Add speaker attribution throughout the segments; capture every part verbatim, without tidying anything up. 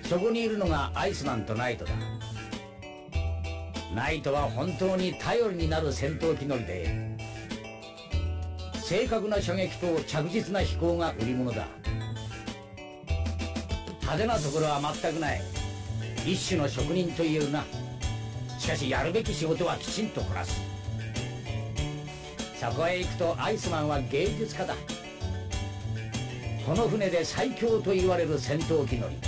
Speaker 1: そこにいるのがアイスマンとナイトだ。ナイトは本当に頼りになる戦闘機乗りで、正確な射撃と着実な飛行が売り物だ。派手なところは全くない。一種の職人と言えるな。しかしやるべき仕事はきちんとこなす。そこへ行くとアイスマンは芸術家だ。この船で最強と言われる戦闘機乗り。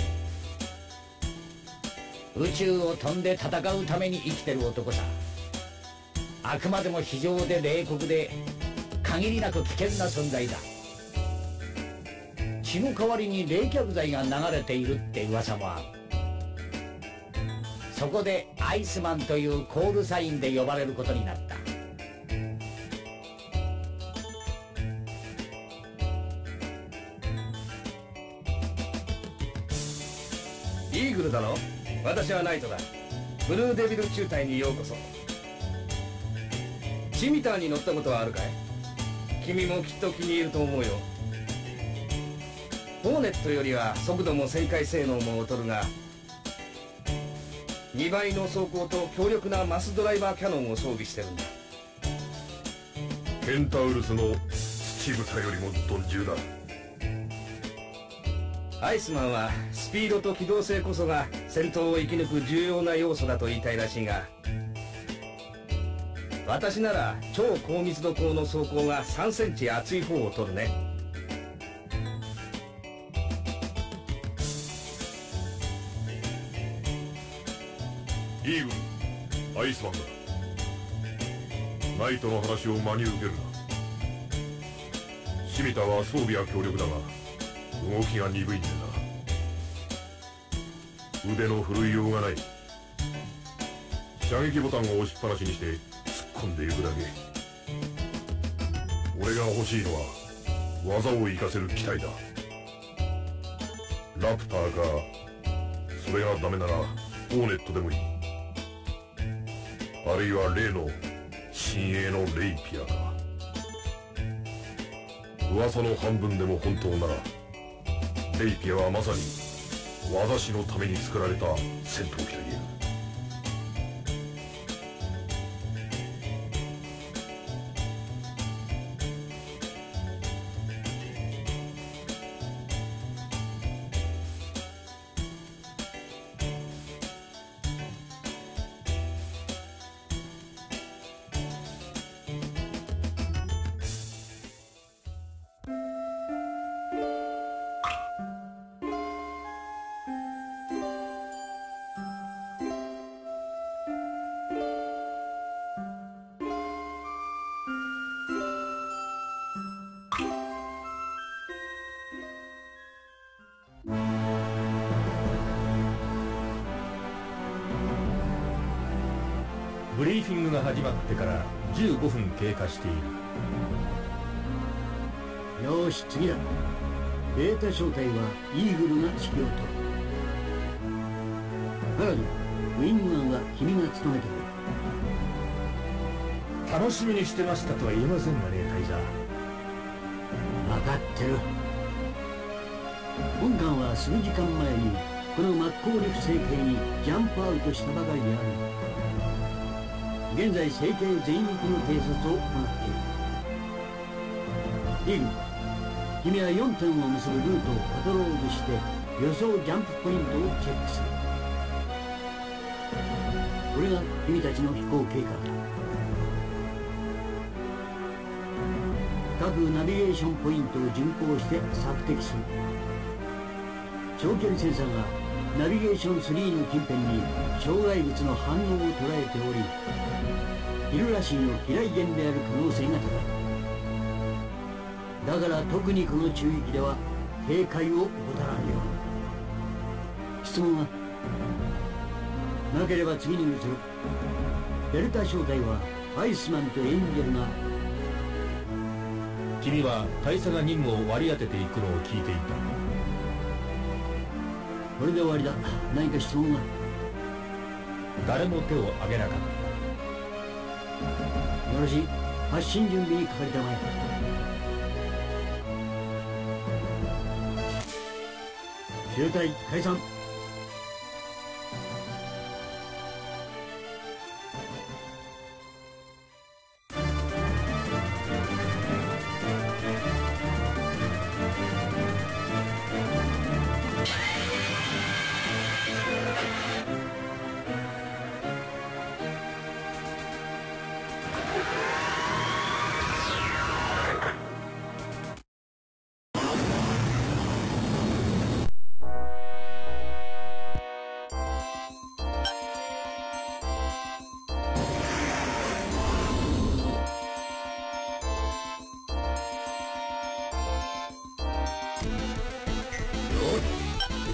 Speaker 1: 宇宙を飛んで戦うために生きてる男さ。あくまでも非常で冷酷で限りなく危険な存在だ。血の代わりに冷却剤が流れているって噂もある。そこでアイスマンというコールサインで呼ばれることになった。
Speaker 2: イーグルだろ。私はナイトだ。ブルーデビル中隊にようこそ。シミターに乗ったことはあるかい？君もきっと気に入ると思うよ。ホーネットよりは速度も旋回性能も劣るが、にばいの走行と強力なマスドライバーキャノンを装備してるんだ。
Speaker 3: ケンタウルスの土豚よりも鈍重だ。
Speaker 2: アイスマンはスピードと機動性こそが戦闘を生き抜く重要な要素だと言いたいらしいが、私なら超高密度鋼の装甲がさんセンチ厚い方を取るね。
Speaker 3: イーグル、アイスマンだ。ナイトの話を真に受けるな。シミタは装備は強力だが動きが鈍いんだな。腕の振るいようがない。射撃ボタンを押しっぱなしにして突っ込んでいくだけ。俺が欲しいのは技を活かせる機体だ。ラプターか、それがダメならホーネットでもいい。あるいは例の新鋭のレイピアか。噂の半分でも本当ならレイピアはまさに私のために作られた戦闘機と言える。
Speaker 4: ブリーフィングが始まってからじゅうごふん経過している。
Speaker 5: よーし、次だ。ベータ小隊はイーグルが指揮を執る。ハラド、ウィングマンは君が務めてくれ。
Speaker 4: 楽しみにしてましたとは言えませんがね、大佐。
Speaker 5: 分かってる。本艦は数時間前にこのマッコーリフ星系にジャンプアウトしたばかりである。現在星系全域の偵察を行っている。イーグル、君はよんてんを結ぶルートをパトロールして予想ジャンプポイントをチェックする。これが君たちの飛行計画だ。各ナビゲーションポイントを巡航して索敵する。長距離センサーがナビゲーションスリーの近辺に障害物の反応を捉えており、ヒルラシーの飛来源である可能性が高い。だから特にこの中域では警戒を怠らんよう。質問はなければ次に移る。デルタ小隊はアイスマンとエンジェルが。
Speaker 4: 君は大佐が任務を割り当てていくのを聞いていた。
Speaker 5: これで終わりだ。何か質問は？
Speaker 4: 誰も手を挙げなかった。
Speaker 5: よろしい。発進準備にかかりたまえ。集隊解散。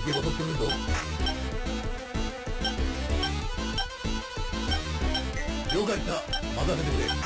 Speaker 6: 敵が戻ってくるぞ。了解した。任せてくれ。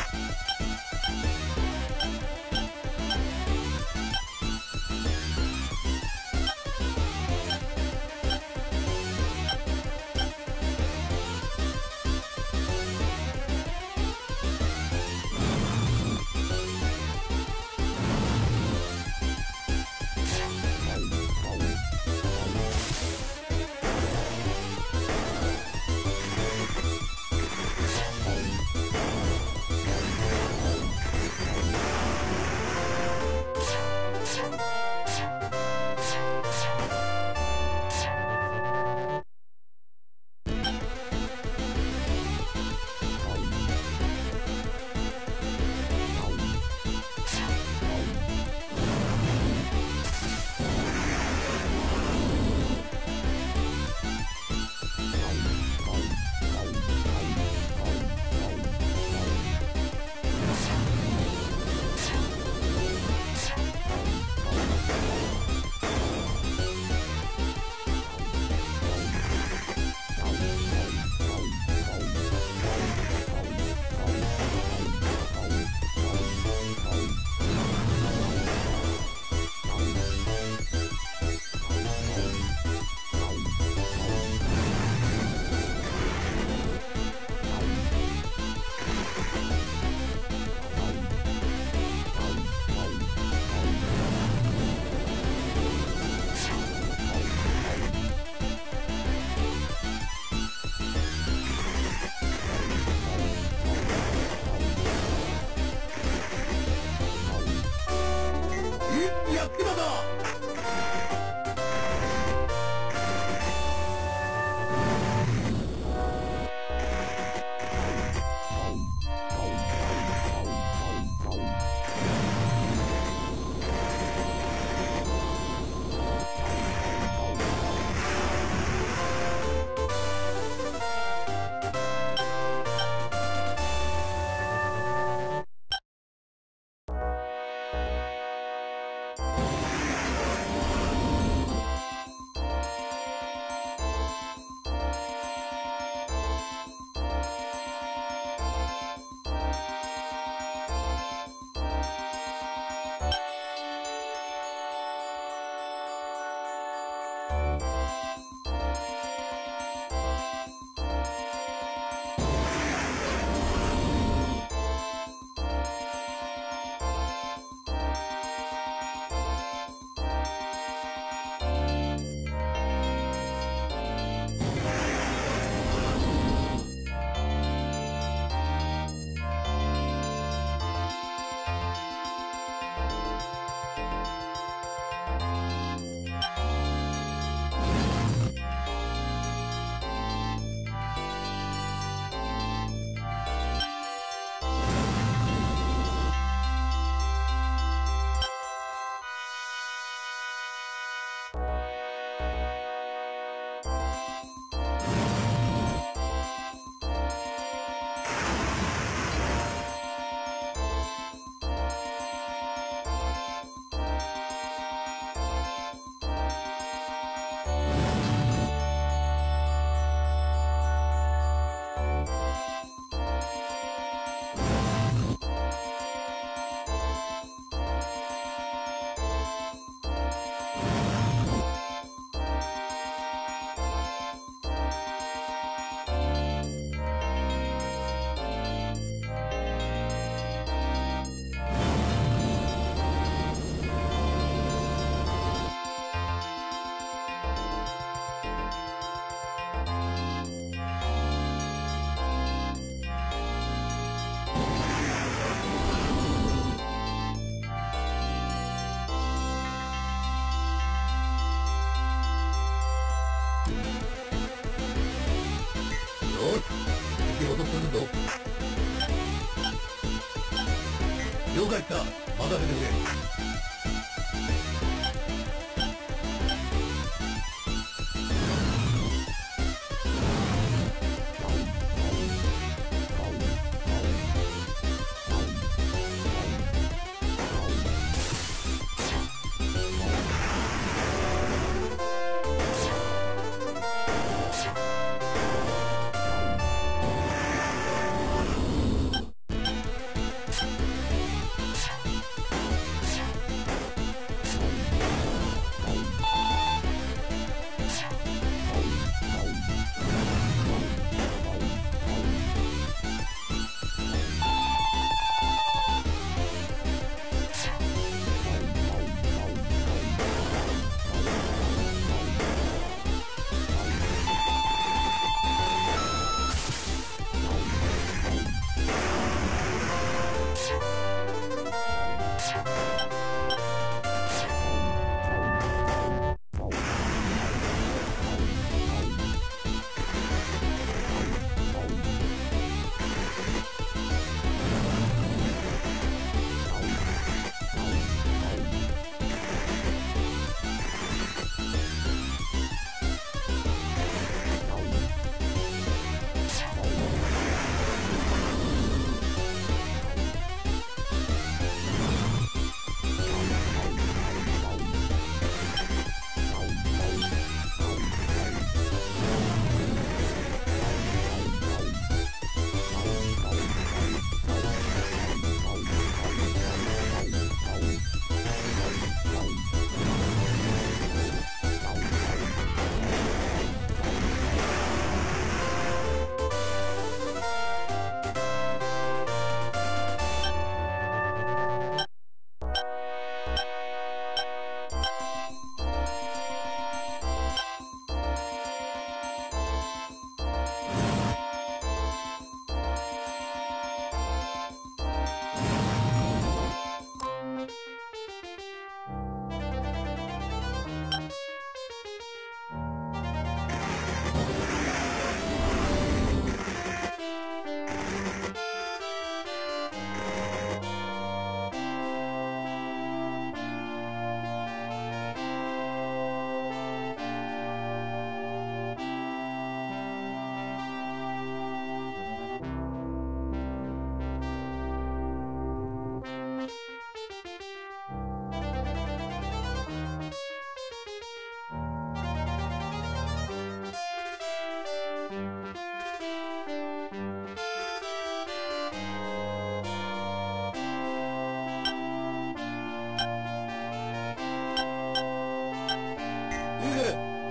Speaker 6: 了解した。任せてくれ。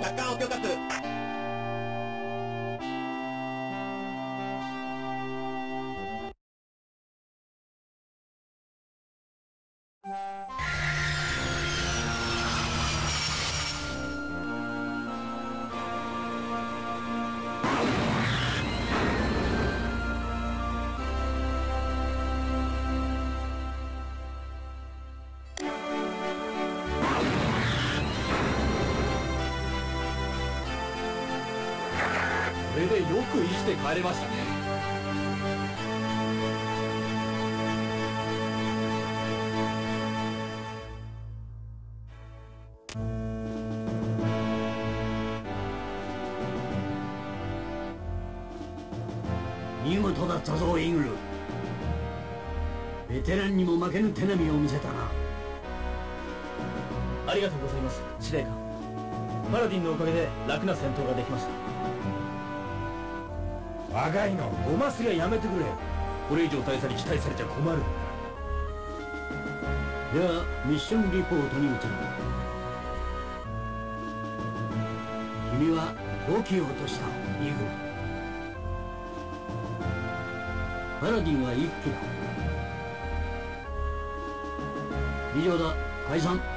Speaker 6: 着艦を許可する。
Speaker 4: これでよく生きて帰れましたね。
Speaker 5: 見事だったぞイーグル。ベテランにも負けぬ手並みを見せたな。
Speaker 4: ありがとうございます、司令官。パラディンのおかげで楽な戦闘ができました。若いのごますりゃやめてくれ。これ以上大佐に期待されちゃ困るんだ。
Speaker 5: ではミッションリポートに移る。君はご機を落としたイーグル。パラディンはいっきだ。以上だ、解散。